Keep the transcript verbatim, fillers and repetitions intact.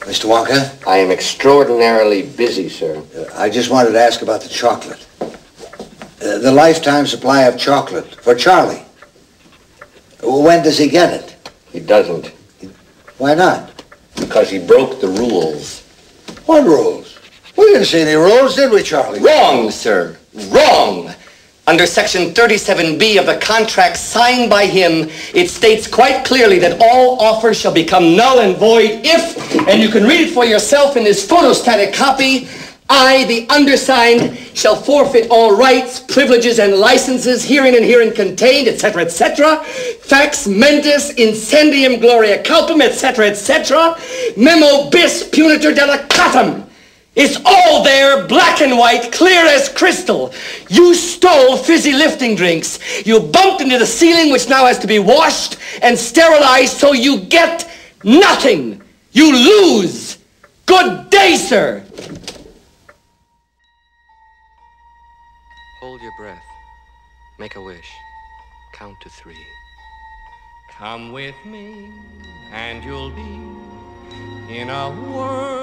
Mister Wonka? I am extraordinarily busy, sir. Uh, I just wanted to ask about the chocolate. Uh, the lifetime supply of chocolate for Charlie. When does he get it? He doesn't. Why not? Because he broke the rules. What rules? We didn't see any rules, did we, Charlie? Wrong, sir. Wrong. Under Section thirty-seven B of the contract signed by him, it states quite clearly that all offers shall become null and void if, and you can read it for yourself in this photostatic copy, I, the undersigned, shall forfeit all rights, privileges, and licenses herein and herein contained, et cetera, et cetera, fax mentis, incendium gloria culpum, et cetera, et cetera, memo bis punitor delicatum. It's all there, black and white, clear as crystal. You stole fizzy lifting drinks. You bumped into the ceiling, which now has to be washed and sterilized, so you get nothing. You lose. Good day, sir. Hold your breath. Make a wish. Count to three. Come with me, and you'll be in a world